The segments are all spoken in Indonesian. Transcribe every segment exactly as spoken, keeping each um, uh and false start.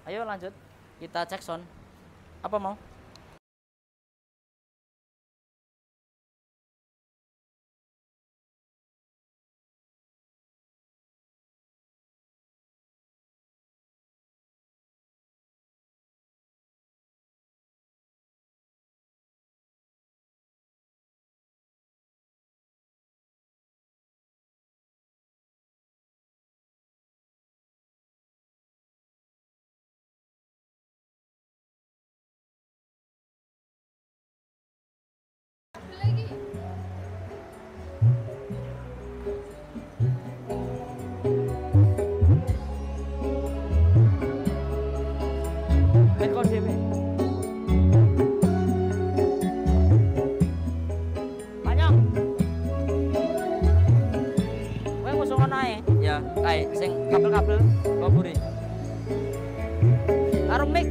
Ayo lanjut, kita cek sound. Apa mau? Ya, kayak sing kabel-kabel kaburi. Karo mic.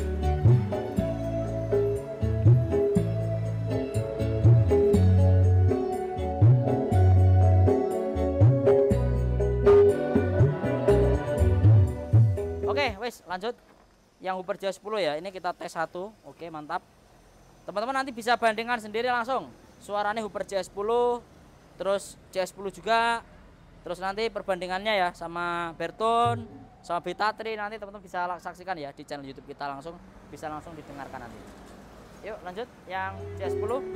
Oke, wes lanjut. Yang Hooper J sepuluh ya, ini kita tes satu. Oke, mantap. Teman-teman nanti bisa bandingkan sendiri langsung. Suaranya Hooper J sepuluh, terus J sepuluh juga. Terus nanti perbandingannya ya sama Bertone, sama Beta tiga nanti teman-teman bisa saksikan ya di channel YouTube kita, langsung bisa langsung didengarkan nanti. Yuk lanjut yang J sepuluh.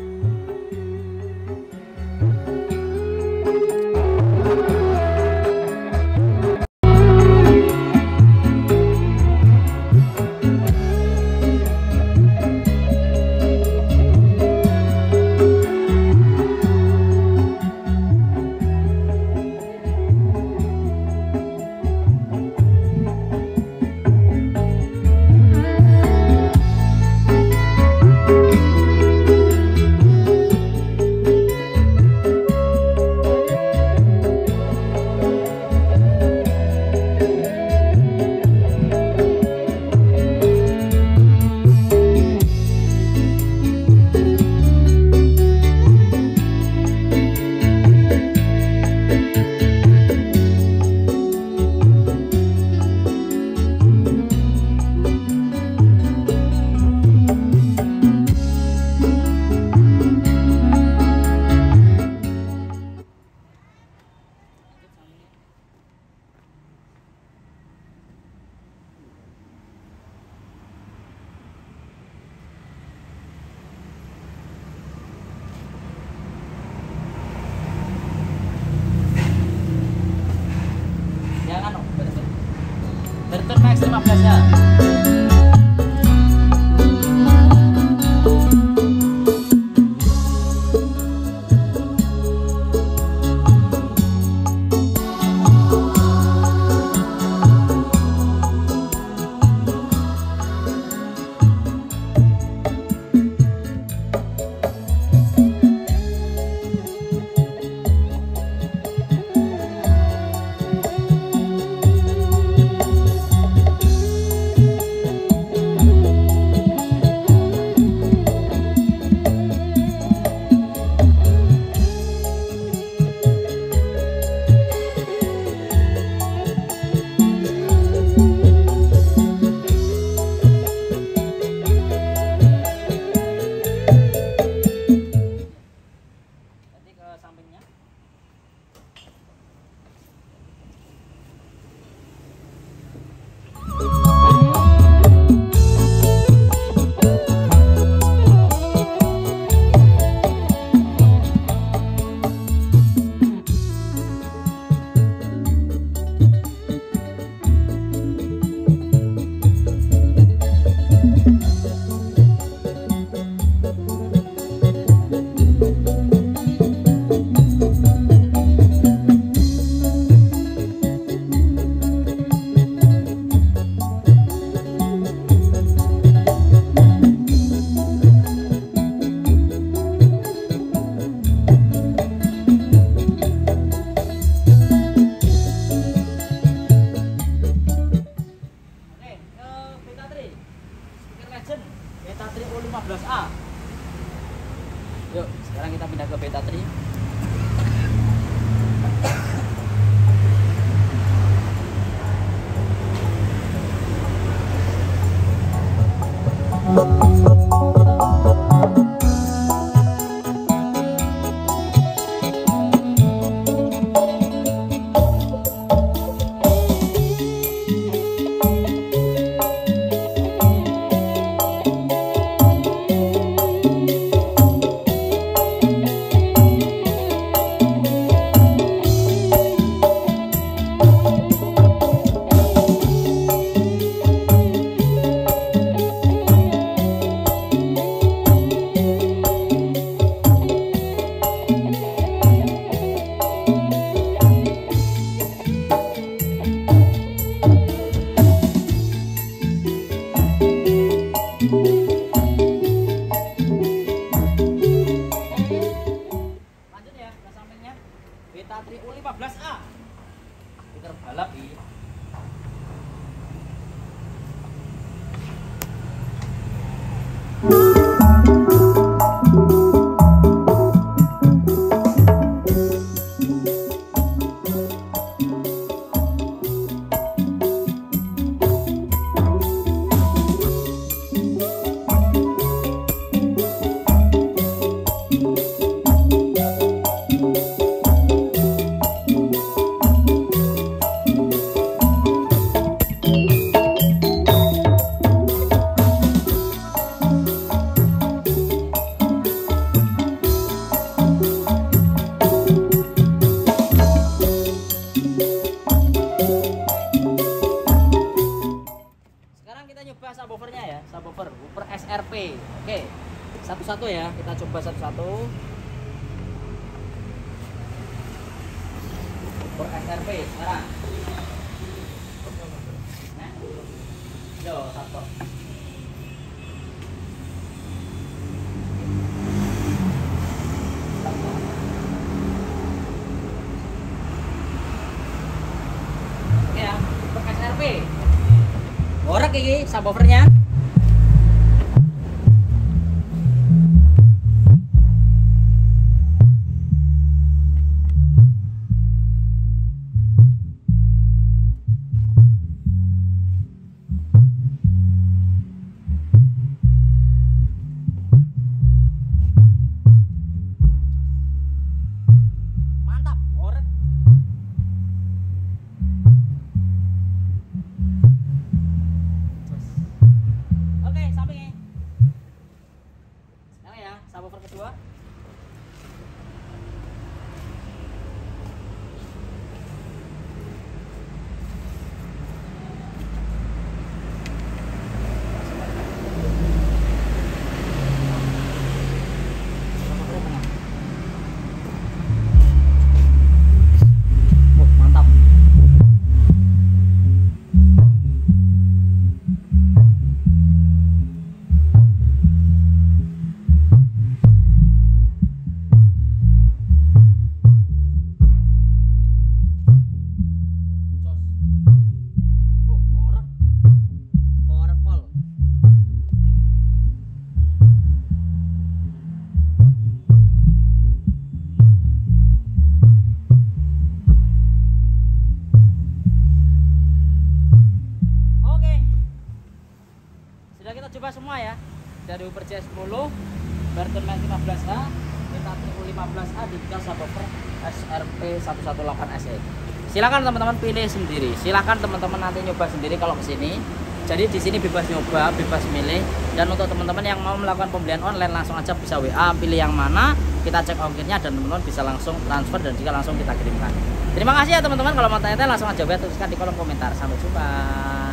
Bertone Max lima belas nya. subwoofernya ya, subwoofer woofer S R P. Oke, satu-satu ya, kita coba satu-satu. Woofer S R P sekarang. Nah, yo satu. Oke ya, woofer S R P. Orek iki subwoofernya. Mantap, orek. Oke, sampingnya. Sekarang ya, subwoofer kedua. Oh, mantap. Oh, orek. Orek pol. Oke. Sudah kita coba semua ya. Dari Hooper J sepuluh, Burton Man lima belas H, Beta Triple lima belas A dengan subwoofer S R P seratus delapan belas S E. Silakan teman-teman pilih sendiri. Silakan teman-teman nanti nyoba sendiri kalau kesini. Jadi di sini bebas nyoba, bebas milih. Dan untuk teman-teman yang mau melakukan pembelian online langsung aja bisa W A, pilih yang mana, kita cek ongkirnya dan teman-teman bisa langsung transfer dan juga langsung kita kirimkan. Terima kasih ya teman-teman. Kalau mau tanya-tanya langsung aja W A, tuliskan di kolom komentar. Sampai jumpa.